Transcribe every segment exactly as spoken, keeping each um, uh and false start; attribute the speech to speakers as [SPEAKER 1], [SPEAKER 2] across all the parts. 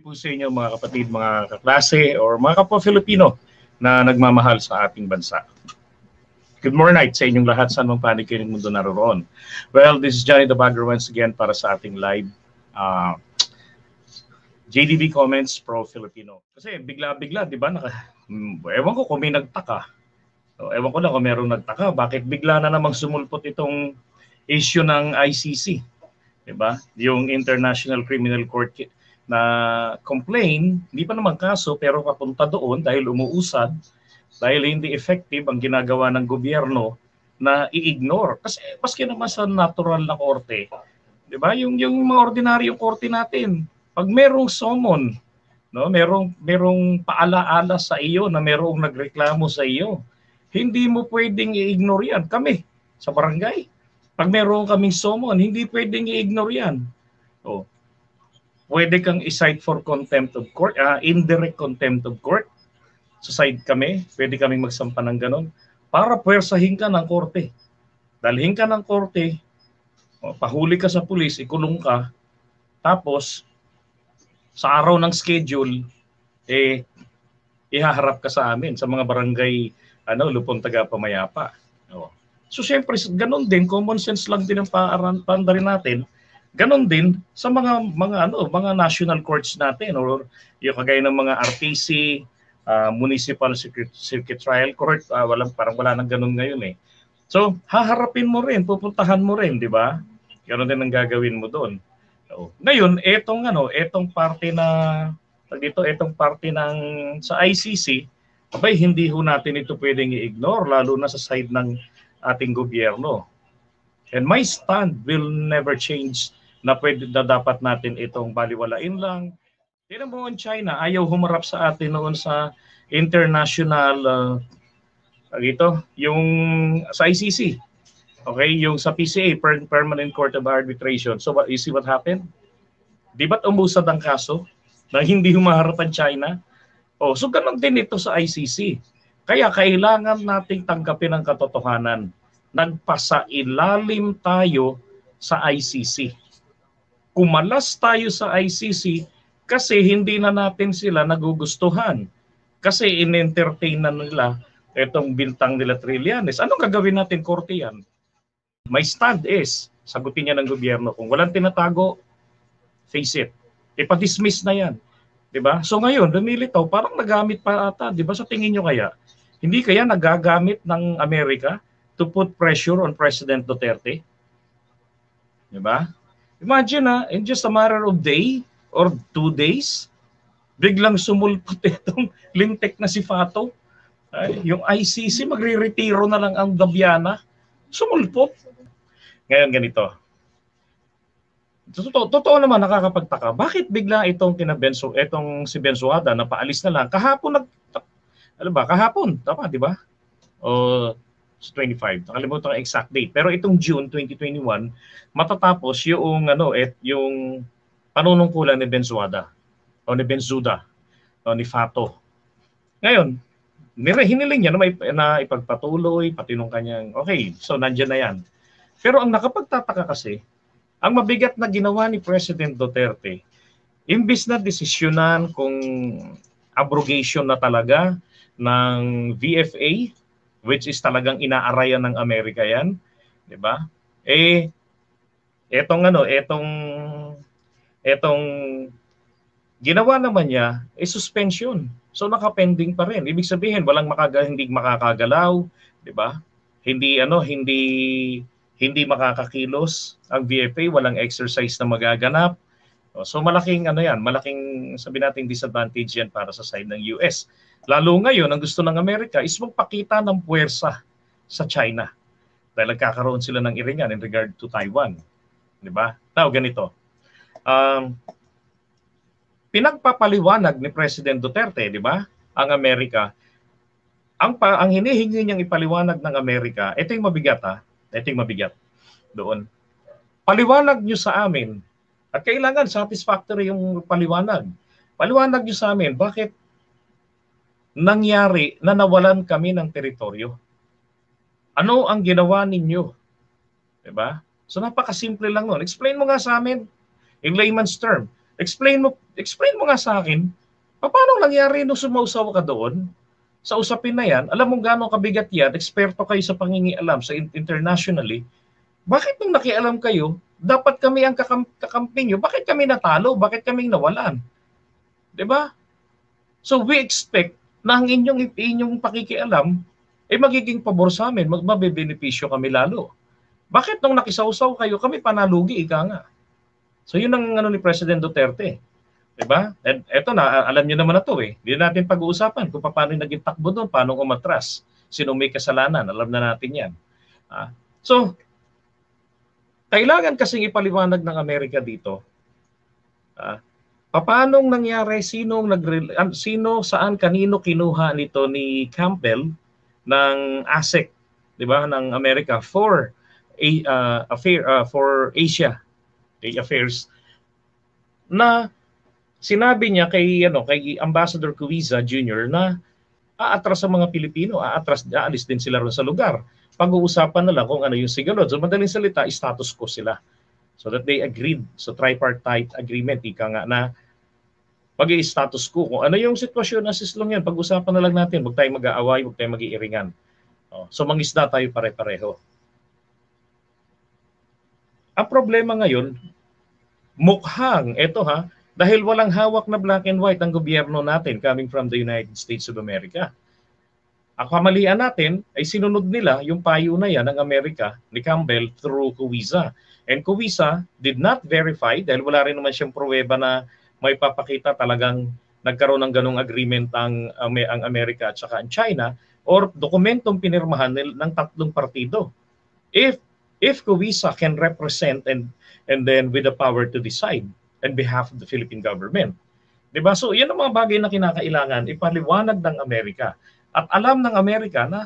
[SPEAKER 1] po sa inyo mga kapatid, mga kaklase, or mga kapwa Filipino na nagmamahal sa ating bansa. Good morning sa inyong lahat, saan mang panig kayo ng mundo naroon. Well, this is Johnny the Bagger once again para sa ating live uh, J D B Comments Pro Filipino. Kasi bigla-bigla, di ba? Naka, ewan ko kung may nagtaka. So, ewan ko lang kung merong nagtaka. Bakit bigla na namang sumulpot itong issue ng I C C? Di ba? Yung International Criminal Court na complain, hindi pa naman kaso pero papunta doon dahil umuusad, dahil hindi effective ang ginagawa ng gobyerno na i-ignore. Kasi maski naman sa natural na korte, di ba? Yung, yung mga ordinaryong korte natin, pag merong summon, no, merong, merong paalaala sa iyo na merong nagreklamo sa iyo, hindi mo pwedeng i-ignore yan. Kami, sa barangay, pag meron kaming summon, hindi pwedeng i-ignore yan. Oh. Pwede kang i-cite for contempt of court, uh, indirect contempt of court. Sa side kami, pwede kaming magsampa ng ganun para puwersahin ka ng korte. Dalhin ka ng korte, oh, pahuli ka sa pulis, ikulong ka, tapos sa araw ng schedule, eh, ihaharap ka sa amin, sa mga barangay, ano, Lupon Taga-Pamayapa. Oh. So, syempre, ganun din, common sense lang din ang paanda rin natin. Ganon din sa mga mga ano mga national courts natin or yung kagaya ng mga R T C, uh, Municipal Circuit, Circuit Trial Court, uh, walang parang wala nang ganon ngayon eh. So, haharapin mo rin, pupuntahan mo rin, di ba? Ganon din ang gagawin mo doon. So, ngayon, etong ano, etong parte na dito, etong parte ng sa I C C, abay hindi ho natin ito pwedeng i-ignore lalo na sa side ng ating gobyerno. And my stand will never change na pwede na dapat natin itong baliwalain lang. Tingnan mo ang China, ayaw humarap sa atin noon sa international, uh, ito, yung sa I C C. Okay, yung sa P C A, Permanent Court of Arbitration. So what, you see what happened? Di ba't umusad ang kaso na hindi humaharap ang China? Oh, so ganun din ito sa I C C. Kaya kailangan nating tanggapin ang katotohanan. Nagpasailalim tayo sa I C C. Kumalas tayo sa I C C kasi hindi na natin sila nagugustuhan. Kasi in-entertain na nila itong bintang nila Trillanes. Anong gagawin natin, korte yan? My stand is, sagutin niya ng gobyerno, kung walang tinatago, face it. Ipa-dismiss na yan. Diba? So ngayon, lumilitaw, parang nagamit pa ata. Diba? Sa tingin nyo kaya, hindi kaya nagagamit ng Amerika to put pressure on President Duterte? Diba? Imagine na, in just a matter of day or two days, biglang sumulpot itong lintek na si Fatou. Ay, yung I C C, magre-retiro na lang ang Gabiana. Sumulpot. Ngayon ganito. Totoo, totoo naman, nakakapagtaka. Bakit bigla itong kinabenso, itong si Bensouda na paalis na lang? Kahapon, nag, ano ba? Kahapon, tama, di ba? O, twenty-five, nakalimutan ang exact date. Pero itong June twenty twenty-one, matatapos yung ano, et, yung panunungkulan ni Bensouda o ni Bensouda o ni Fatou. Ngayon, hiniling niya na, may, na ipagpatuloy, pati nung kanyang, okay, so nandiyan na yan. Pero ang nakapagtataka kasi, ang mabigat na ginawa ni President Duterte, imbis na desisyonan kung abrogation na talaga ng V F A, which is talagang inaarayan ng Amerika yan, di ba? Eh, etong ano, etong, etong ginawa naman niya, eh suspension. So nakapending pa rin. Ibig sabihin, walang makaga, hindi makakagalaw, di ba? Hindi, ano, hindi, hindi makakakilos ang V F A, walang exercise na magaganap. So malaking, ano yan, malaking, sabi natin, disadvantage yan para sa side ng U S. Lalo ngayon, ang gusto ng Amerika is magpakita ng puwersa sa China. Dahil nagkakaroon sila ng iringan in regard to Taiwan. Di ba? Now, ganito. Um, pinagpapaliwanag ni President Duterte, di ba, ang Amerika, ang, pa, ang hinihingi niyang ipaliwanag ng Amerika, ito yung mabigat ha, ito yung mabigat doon. Paliwanag niyo sa amin, at kailangan satisfactory yung paliwanag. Paliwanag niyo sa amin, bakit nangyari na nawalan kami ng teritoryo? Ano ang ginawa ninyo? Diba? So napakasimple lang nun. Explain mo nga sa amin in layman's term. Explain mo explain mo nga sa akin, paano nangyari nung sumausaw ka doon? Sa usapin na yan, alam mo gano'ng kabigat yan, eksperto kayo sa pangingialam sa internationally, bakit nung nakialam kayo, dapat kami ang kakam kakampi nyo, bakit kami natalo, bakit kami nawalan? Diba? So we expect na ang inyong, inyong pakikialam ay magiging pabor sa amin, magmabebenepisyo kami lalo. Bakit nung nakisawsaw kayo, kami panalugi, ika nga. So yun ang ano ni President Duterte. Diba? And eto na, alam niyo naman na to eh. Hindi natin pag-uusapan kung paano naging takbo doon, paano umatras, sino may kasalanan, alam na natin yan. Ah, so, kailangan kasing ipaliwanag ng Amerika dito, ah, paano nangyari, sino, nag, sino, saan, kanino kinuha nito ni Campbell ng A S I C, diba, ng Amerika for, a, uh, affair, uh, for Asia okay, affairs, na sinabi niya kay ano kay Ambassador Cuiza Junior na aatras sa mga Pilipino, aatras, aalis din sila ron sa lugar. Pag-uusapan na lang kung ano yung sigalot. So madaling salita, status quo sila. So that they agreed sa tripartite agreement, ika nga na pag-i-status quo. Kung ano yung sitwasyon na sislong yan, pag-usapan na lang natin, huwag tayong mag-aaway, huwag tayong mag-iiringan. Oh, so mangisda tayo pare-pareho. Ang problema ngayon, mukhang, eto ha, dahil walang hawak na black and white ang gobyerno natin coming from the United States of America. Ang kamalian natin ay sinunod nila yung payo na yan ng Amerika ni Campbell through Cuiza. And Cuiza did not verify dahil wala rin naman siyang pruweba na may papakita talagang nagkaroon ng ganong agreement ang, ang Amerika at saka ang China or dokumentong pinirmahan ng tatlong partido. If if Cuiza can represent and and then with the power to decide on behalf of the Philippine government. Diba? So, yan ang mga bagay na kinakailangan, ipaliwanag ng Amerika. At alam ng Amerika na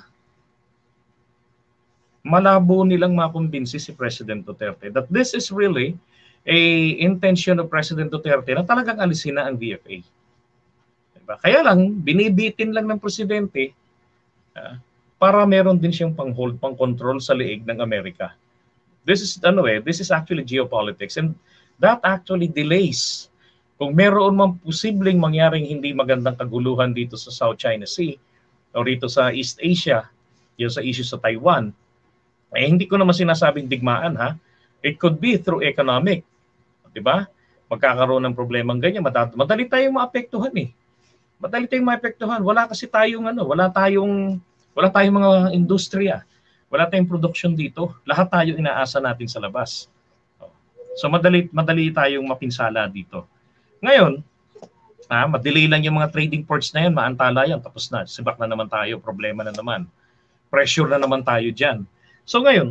[SPEAKER 1] malabo nilang makumbinsi si President Duterte that this is really a intention of President Duterte na talagang alisin na ang V F A. Diba? Kaya lang, binibitin lang ng Presidente uh, para meron din siyang pang-hold, pang-control sa liig ng Amerika. This is, ano eh, this is actually geopolitics. And that actually delays. Kung meron man posibleng mangyaring hindi magandang kaguluhan dito sa South China Sea o dito sa East Asia, yung sa issue sa Taiwan, eh hindi ko naman sinasabing digmaan ha. It could be through economic. Diba? Magkakaroon ng problemang ganyan. Madali tayong maapektuhan eh. Madali tayong maapektuhan. Wala kasi tayong ano, wala tayong wala tayong mga industriya. Wala tayong production dito. Lahat tayo inaasa natin sa labas. So madali madali tayong mapinsala dito. Ngayon, ah, madali lang yung mga trading ports na yan, maantala yan, tapos na. Sibak na naman tayo, problema na naman. Pressure na naman tayo dyan. So ngayon,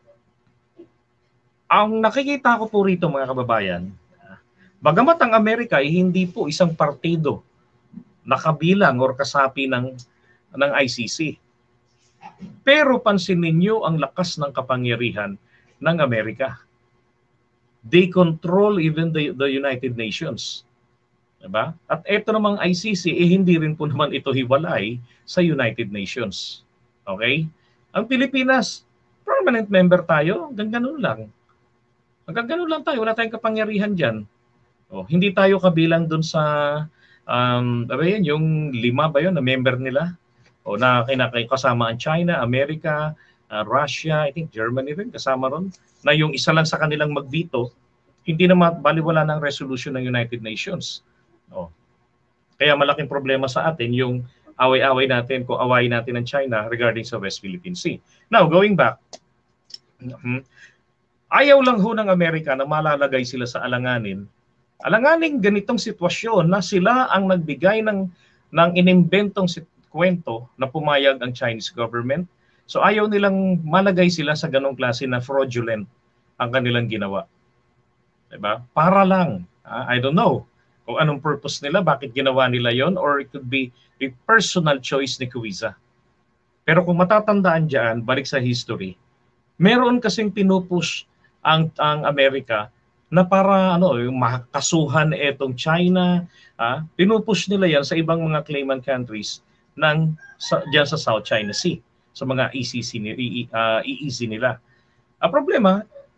[SPEAKER 1] ang nakikita ko po rito mga kababayan, bagamat ang Amerika ay hindi po isang partido na kabilang or kasapi ng, ng I C C. Pero pansinin niyo ang lakas ng kapangyarihan ng Amerika. They control even the, the United Nations. Diba? At ito namang I C C, eh, hindi rin po naman ito hiwalay sa United Nations. Okay? Ang Pilipinas, permanent member tayo, hanggang ganun lang. Hanggang ganun lang tayo, wala tayong kapangyarihan dyan. O, hindi tayo kabilang dun sa, um, ano yun, yung lima ba yun na member nila? O na kinakasama ang China, America, uh, Russia, I think Germany rin kasama ron, na yung isa lang sa kanilang mag-veto, hindi na baliwala ng resolution ng United Nations. O, kaya malaking problema sa atin yung away-away natin, kung away natin ng China regarding sa West Philippine Sea. Now, going back, ayaw lang ho ng Amerika na malalagay sila sa alanganin. Alanganing ganitong sitwasyon na sila ang nagbigay ng, ng inimbentong kwento na pumayag ang Chinese government. So ayaw nilang malagay sila sa ganong klase na fraudulent ang kanilang ginawa. Diba? Para lang, uh, I don't know kung anong purpose nila, bakit ginawa nila yon, or it could be a personal choice ni Cuiza. Pero kung matatandaan dyan, balik sa history, meron kasing pinupush ang, ang Amerika na para ano, yung makasuhan etong China, ah, pinupush nila yan sa ibang mga claimant countries ng, sa, dyan sa South China Sea, sa mga E C C, uh, E E Z nila. Ang problema,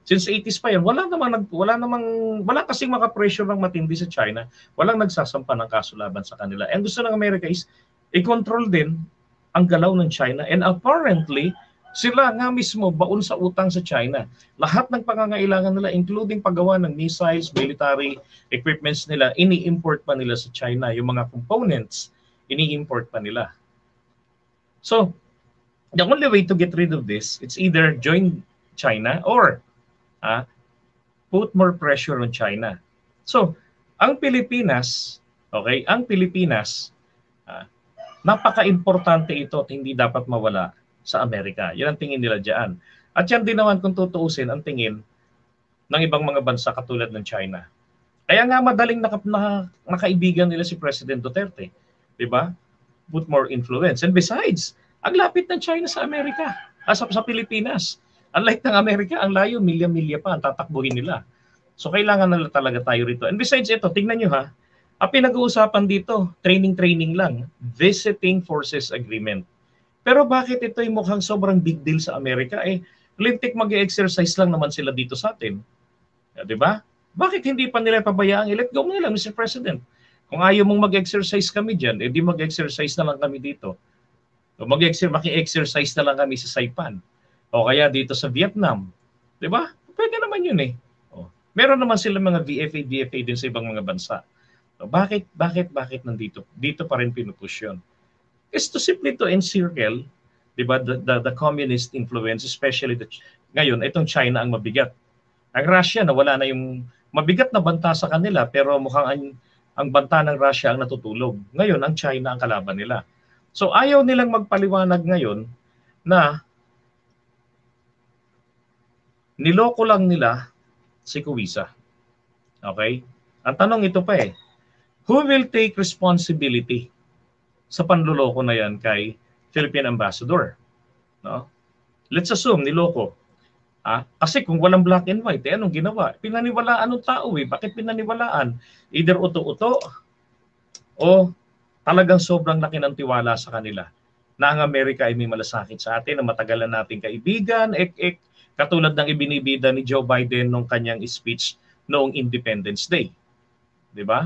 [SPEAKER 1] Since eighties pa yan, wala namang, nag, wala namang, wala kasing makapressure ng matindi sa China. Walang nagsasampa ng kaso laban sa kanila. And gusto ng Amerika is, i-control din ang galaw ng China. And apparently, sila nga mismo baon sa utang sa China. Lahat ng pangangailangan nila, including paggawa ng missiles, military equipments nila, ini-import pa nila sa China. Yung mga components, ini-import pa nila. So, the only way to get rid of this, it's either join China or uh, put more pressure on China. So, ang Pilipinas, okay, ang Pilipinas, uh, napaka-importante ito at hindi dapat mawala sa Amerika. Yan ang tingin nila dyan. At yan din naman kung tutuusin ang tingin ng ibang mga bansa katulad ng China. Kaya nga madaling naka, na, nakaibigan nila si President Duterte. Diba? Put more influence. And besides, ang lapit ng China sa Amerika, as sa Pilipinas. Unlike ng Amerika, ang layo, milya-milya pa ang tatakbuhin nila. So kailangan na talaga tayo rito. And besides ito, tingnan nyo ha, ang pinag-uusapan dito, training-training lang, visiting forces agreement. Pero bakit ito yung mukhang sobrang big deal sa Amerika? Eh, lintik mag-exercise lang naman sila dito sa atin. Di ba? Bakit hindi pa nila pabayaan? Eh, let go mo nila, Mister President. Kung ayaw mong mag-exercise kami dyan, eh di mag-exercise na lang kami dito. O mag-exercise na lang kami sa Saipan. O kaya dito sa Vietnam. Di ba? Pwede naman yun eh. O, meron naman sila mga V F A, V F A din sa ibang mga bansa. O, bakit, bakit, bakit nandito? Dito pa rin pinupush yun. Is to simply to encircle, di ba, the, the, the communist influence, especially the, ngayon, itong China ang mabigat. Ang Russia, na wala na yung mabigat na banta sa kanila, pero mukhang ang, ang banta ng Russia ang natutulog. Ngayon, ang China ang kalaban nila. So ayaw nilang magpaliwanag ngayon na niloko lang nila si Kuwisa. Okay? Ang tanong ito pa eh, who will take responsibility sa panluloko na yan kay Philippine Ambassador? No? Let's assume niloko. Ah, kasi kung walang black and white, eh anong ginawa? Pinaniwalaan ng tao eh. Bakit pinaniwalaan? Either uto-uto o talagang sobrang laki ng tiwala sa kanila na ang Amerika ay may malasakit sa atin, na matagalan nating kaibigan, ek-ek, katulad ng ibinibida ni Joe Biden nung kanyang speech noong Independence Day. Di ba?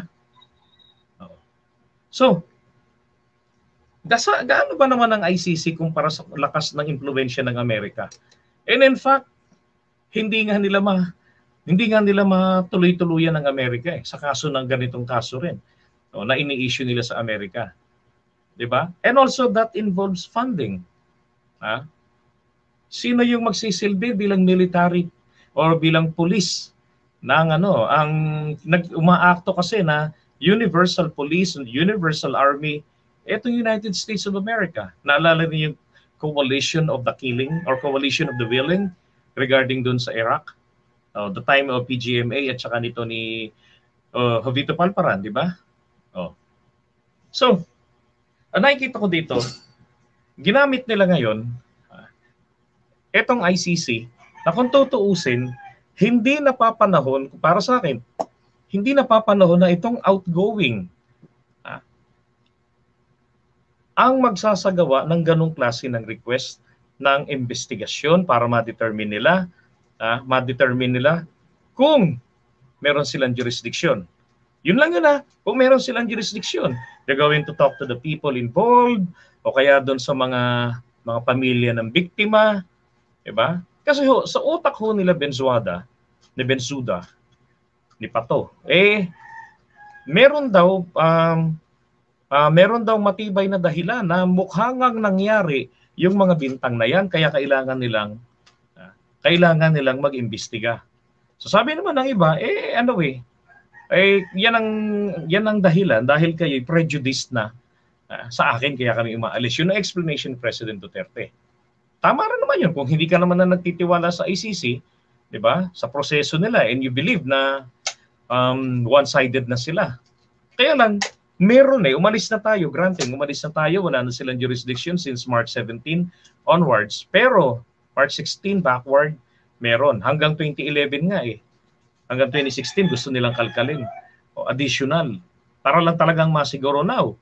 [SPEAKER 1] So, gasa, gaano ba naman ang I C C kumpara sa lakas ng impluwensya ng Amerika? And in fact, hindi nga nila ma hindi nga nila matuloy-tuluyan ng Amerika eh, sa kaso ng ganitong kaso rin, no, na ini-issue nila sa Amerika. 'Di ba? And also that involves funding. Ha? Sino yung magsisilbi bilang military or bilang police ng ano, ang nag-umaakto kasi na Universal Police and Universal Army, itong United States of America. Naalala niyo yung coalition of the killing or coalition of the willing regarding dun sa Iraq? Uh, the time of P G M A at saka nito ni uh, Jovito Palparan, di ba? Oh. So, ang nakikita ko dito, ginamit nila ngayon, uh, etong I C C, na kung tutuusin, hindi napapanahon, para sa akin, hindi napapanahon na itong outgoing uh, ang magsasagawa ng ganong klase ng request ng investigasyon para ma-determine nila, uh, ma-determine nila kung meron silang jurisdiction. Yun lang yun ha, kung meron silang jurisdiction. They're going to talk to the people involved o kaya doon sa mga mga pamilya ng biktima, diba? Kasi ho, sa utak ho nila Bensouda, ni Bensouda, ni Fatou, eh meron daw um, uh, meron daw matibay na dahilan na mukhangang nangyari yung mga bintang na yan, kaya kailangan nilang uh, kailangan nilang mag-imbestiga. So sabi naman ng iba, eh ano eh, eh yan ang yan ang dahilan dahil kayo prejudiced na uh, sa akin kaya kami umaalis. Yun ang explanation ni President Duterte. Tama rin naman yun kung hindi ka naman na nagtitiwala sa I C C, 'di ba? Sa proseso nila and you believe na um, one-sided na sila. Kaya lang meron eh, umalis na tayo, granting, umalis na tayo, wala na silang jurisdiction since March seventeenth onwards. Pero March sixteenth backward, meron. Hanggang twenty eleven nga eh. Hanggang twenty sixteen gusto nilang kalkalin. O additional. Para lang talagang masiguro now.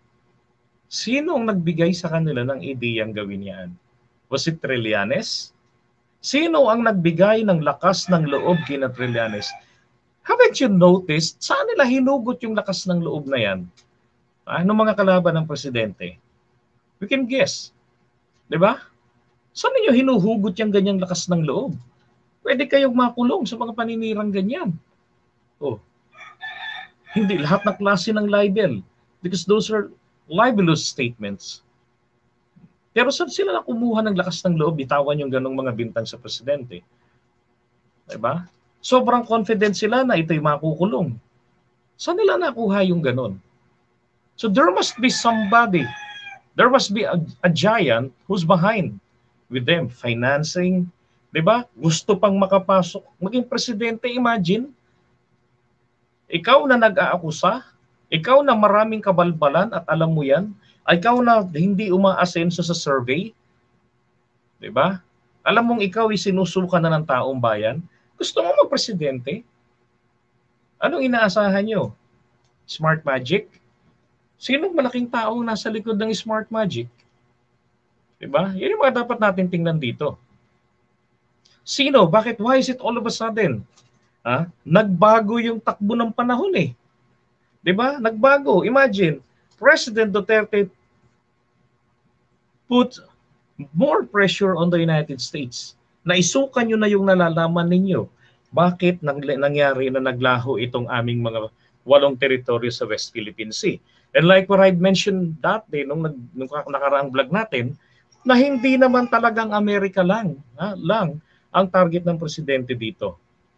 [SPEAKER 1] Sino ang nagbigay sa kanila ng ideyang gawin yan? Was it Trillanes? Sino ang nagbigay ng lakas ng loob kina Trillanes? Haven't you noticed, saan nila hinugot yung lakas ng loob na yan? Ano mga kalaban ng presidente? We can guess. Di ba? Saan ninyo hinuhugot yung ganyang lakas ng loob? Pwede kayong makulong sa mga paninirang ganyan. Oh. Hindi lahat ng klase ng libel. Because those are libelous statements. Pero saan sila na kumuha ng lakas ng loob, bitawan yung ganong mga bintang sa presidente? Diba? Sobrang confident sila na ito'y makukulong. Saan nila nakuha yung ganon? So there must be somebody, there must be a, a giant who's behind with them, financing, diba? Gusto pang makapasok, maging presidente, imagine. Ikaw na nag-aakusa, ikaw na maraming kabalbalan at alam mo yan, ikaw na hindi umaasenso sa survey, diba? Alam mong ikaw ay sinusuka na ng taong bayan, gusto mo magpresidente? Anong inaasahan nyo? Smart magic? Sinong malaking taong nasa likod ng smart magic? Diba? Yan yung mga dapat natin tingnan dito. Sino? Bakit? Why is it all of a sudden? Ha? Nagbago yung takbo ng panahon eh. Diba? Nagbago. Imagine, President Duterte put more pressure on the United States. Naisukan nyo na yung nalalaman ninyo. Bakit nang, nangyari na naglaho itong aming mga walong teritoryo sa West Philippine Sea? And like what I mentioned that day, nung, nung, nung nakaraang vlog natin, na hindi naman talagang Amerika lang, ha, lang ang target ng presidente dito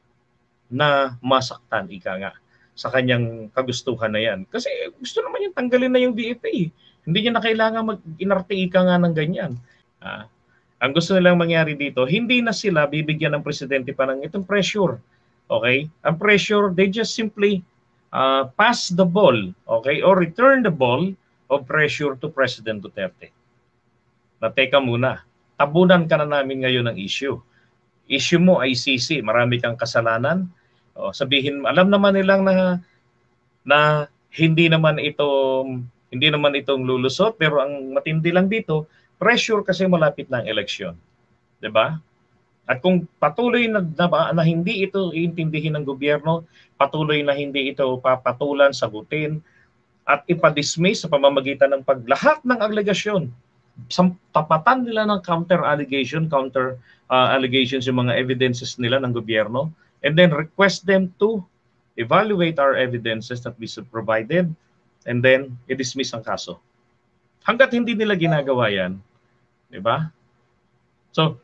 [SPEAKER 1] na masaktan, ika nga, sa kanyang kagustuhan na yan. Kasi gusto naman yung tanggalin na yung D F A. Hindi niya na kailangan mag-inarte, ika nga ng ganyan. Ha? Ang gusto nilang mangyari dito, hindi na sila bibigyan ng presidente pa ng itong pressure. Okay? Ang pressure, they just simply uh, pass the ball, okay? Or return the ball of pressure to President Duterte. Na teka muna, tabunan ka na namin ngayon ng issue. Issue mo I C C, marami kang kasalanan. O, sabihin, alam naman nilang na na hindi naman ito hindi naman itong lulusot, pero ang matindi lang dito, pressure kasi malapit na ang eleksyon. 'Di ba? At kung patuloy na, na, na hindi ito iintindihin ng gobyerno, patuloy na hindi ito papatulan, sagutin, at ipadismiss sa pamamagitan ng paglahat ng alegasyon, tapatan nila ng counter allegation, counter uh, allegations yung mga evidences nila ng gobyerno, and then request them to evaluate our evidences that we provided, and then i-dismiss ang kaso. Hanggat hindi nila ginagawa yan, di ba? So,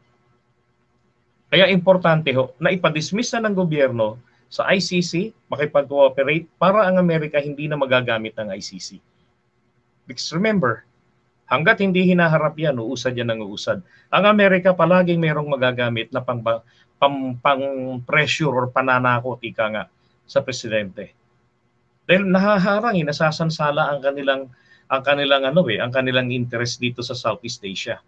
[SPEAKER 1] kaya importante ho na ipadismiss na ng gobyerno sa I C C, makipag-cooperate para ang Amerika hindi na magagamit ng I C C. Because remember, hanggat hindi hinaharap yan, uusad yan ng uusad. Ang Amerika palaging mayroong magagamit na pang, pang, pang pressure or pananakot, ika nga, sa presidente. Dahil nahaharang, eh, nasasansala ang kanilang ang kanilang ano eh, ang kanilang interest dito sa Southeast Asia.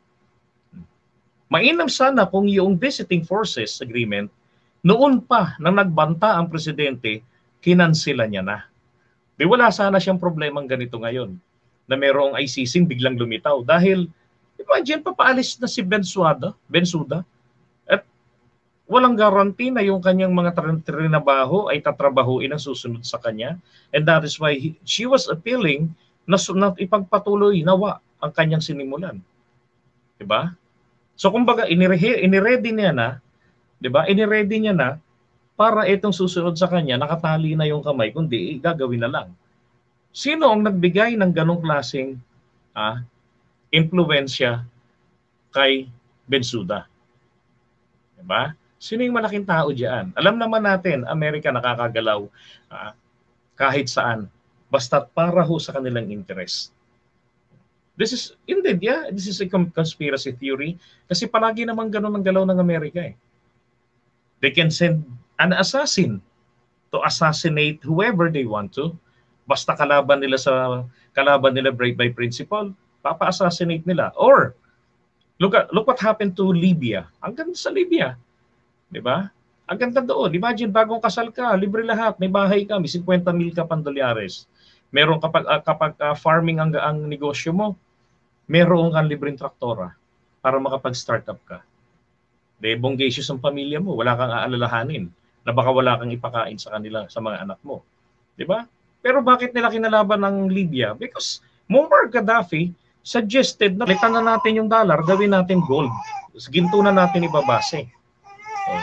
[SPEAKER 1] Mainam sana kung yung visiting forces agreement noon pa nang nagbanta ang presidente, kinansela niya na. Di wala sana siyang problemang ganito ngayon na merong I C C biglang lumitaw dahil imagine papaalis na si Bensouda, Bensouda at walang guarantee na yung kanyang mga trinabaho ay tatrabahuin ang susunod sa kanya, and that is why he, she was appealing na, na ipagpatuloy nawa ang kanyang sinimulan. Diba? So kumbaga iniready, iniready niya na, diba? Iniready niya na para itong susunod sa kanya nakatali na yung kamay, kundi gagawin na lang. Sino ang nagbigay ng ganong klaseng ah, impluwensya kay Bensouda? Diba? Sino yung malaking tao diyan? Alam naman natin, Amerika nakakagalaw ah, kahit saan. Basta para ho sa kanilang interest. This is, indeed, yeah, this is a conspiracy theory. Kasi palagi naman ganun ang galaw ng Amerika eh. They can send an assassin to assassinate whoever they want to. Basta kalaban nila sa, kalaban nila by, by principle, papa-assassinate nila. Or, look, at, look what happened to Libya. Ang ganda sa Libya. Diba? Ang ganda doon. Imagine, bagong kasal ka, libre lahat, may bahay ka, may fifty mil ka pang dolyares. Meron kapag uh, kapag uh, farming ang, ang negosyo mo, meron kang libreng traktora para makapag-startup ka. De, bonggacious ang pamilya mo, wala kang aalalahanin na baka wala kang ipakain sa kanila, sa mga anak mo. Di ba? Pero bakit nila kinalaban ng Libya? Because Muammar Gaddafi suggested na litan na natin yung dollar, gawin natin gold. Ginto na natin ibabase. Oh.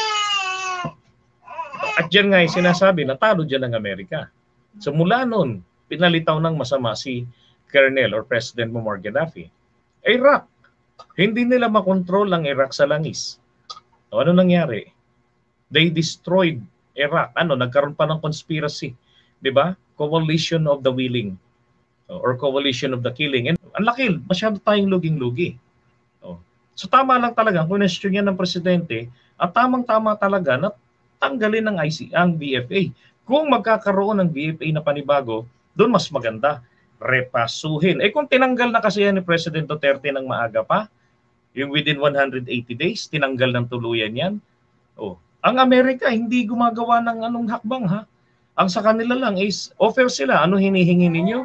[SPEAKER 1] At dyan nga yung sinasabi, natalo dyan ng Amerika. So mula noon, pinalitaw ng masama si Colonel or President Muammar Gaddafi. Iraq, hindi nila makontrol ang Iraq sa langis. O ano nangyari? They destroyed Iraq. Ano, nagkaroon pa ng conspiracy. Di ba? Coalition of the willing. Or coalition of the killing. And ang laki, masyado tayong luging-lugi. O. So tama lang talaga, kung question yan ng Presidente, at tamang-tama talaga na tanggalin ng I C C, ang B F A. Kung magkakaroon ng B F A na panibago, doon mas maganda. Repasuhin. Eh kung tinanggal na kasi yan ni President Duterte ng maaga pa, yung within one hundred eighty days, tinanggal ng tuluyan yan. Oh, ang Amerika hindi gumagawa ng anong hakbang ha. Ang sa kanila lang is offer sila. Ano hinihingi ninyo?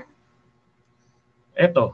[SPEAKER 1] Eto,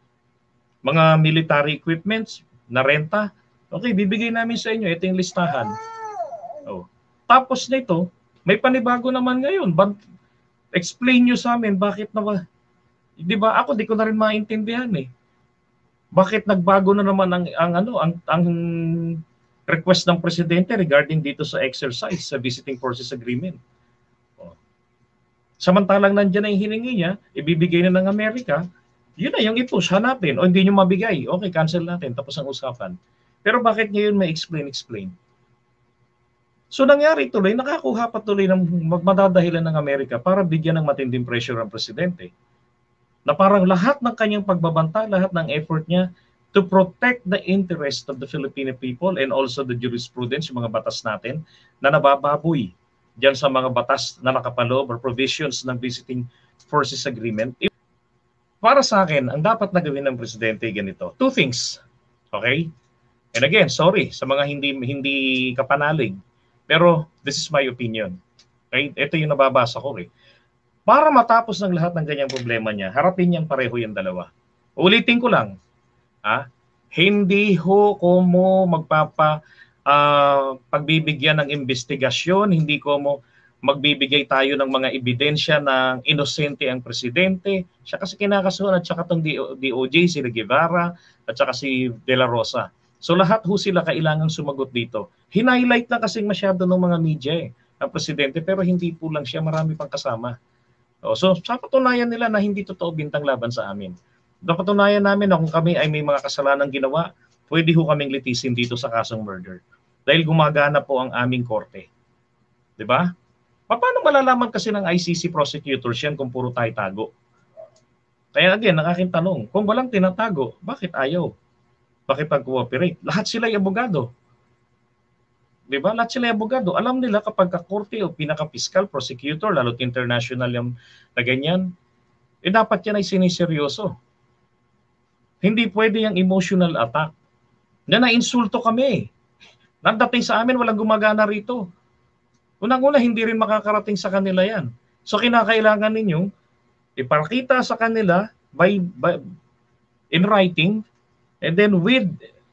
[SPEAKER 1] mga military equipments na renta. Okay, bibigay namin sa inyo. Ito yung listahan. Oh. Tapos nito, may panibago naman ngayon. But, explain nyo sa amin bakit na, di ba? Ako di ko na rin maintindihan eh. Bakit nagbago na naman ang, ang ano, ang, ang request ng Presidente regarding dito sa exercise sa Visiting Forces Agreement? Oh. Samantalang nandiyan na yung hiningi niya, ibibigay na ng Amerika, yun na yung i-push, hanapin. O hindi nyo mabigay, okay, cancel natin, tapos ang usapan. Pero bakit ngayon may explain-explain? So nangyari tuloy, nakakuha pa tuloy ng magmadadahilan ng Amerika para bigyan ng matinding pressure ang Presidente. Na parang lahat ng kanyang pagbabanta, lahat ng effort niya to protect the interest of the Filipino people and also the jurisprudence, yung mga batas natin, na nabababoy diyan sa mga batas na nakapaloob or provisions ng Visiting Forces Agreement. Para sa akin, ang dapat na gawin ng Presidente ganito. Two things. Okay? And again, sorry sa mga hindi hindi kapanalig. Pero this is my opinion. Okay? Ito yung nababasa ko eh. Para matapos ng lahat ng ganyang problema niya, harapin niyang pareho yung dalawa. Ulitin ko lang. Ha? Hindi ho ko mo magpapa uh, pagbibigyan ng investigasyon, hindi ko mo magbibigay tayo ng mga ebidensya ng inosente ang Presidente. Siya kasi kinakasuhan at saka itong D O J, si Guevara at saka si De La Rosa. So lahat ho sila kailangang sumagot dito. Hinighlight na kasing masyado ng mga media eh, ang Presidente, pero hindi po lang siya, marami pang kasama. So sa patunayan nila na hindi totoo bintang laban sa amin. Napatunayan namin na kung kami ay may mga kasalanang ginawa, pwede ho kaming litisin dito sa kasong murder. Dahil gumagana po ang aming korte. Diba? Paano malalaman kasi ng I C C Prosecutor yan kung puro tayo tago? Kaya again, ang aking tanong, kung walang tinatago, bakit ayaw? Bakit pag-cooperate? Lahat sila ay abogado. Diba? Lahat sila ay abogado. Alam nila kapag kakorte o pinaka-fiscal prosecutor, lalo't international yung na ganyan, eh dapat yan ay siniseryoso. Hindi pwede yung emotional attack. Na na-insulto kami. Nagdating sa amin, walang gumagana rito. Unang-una, hindi rin makakarating sa kanila yan. So, kinakailangan ninyong ipakita sa kanila by, by, in writing and then with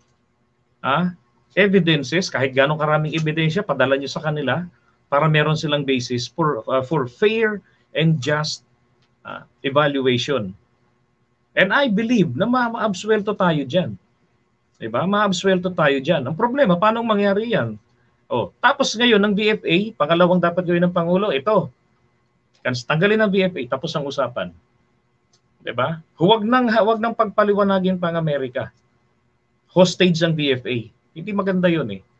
[SPEAKER 1] ah, evidences, kahit ganong karaming ebidensya, padala nyo sa kanila para meron silang basis for, uh, for fair and just uh, evaluation. And I believe na ma-absuelto tayo dyan. Diba? Ma-absuelto tayo dyan. Ang problema, paano mangyari yan? Oh, tapos ngayon ng B F A, pangalawang dapat gawin ng Pangulo, ito. Tanggalin ng B F A, tapos ang usapan. 'Di ba? Huwag nang huwag nang pagpaliwanagin pang Amerika. Hostage ang B F A. Hindi maganda 'yun eh.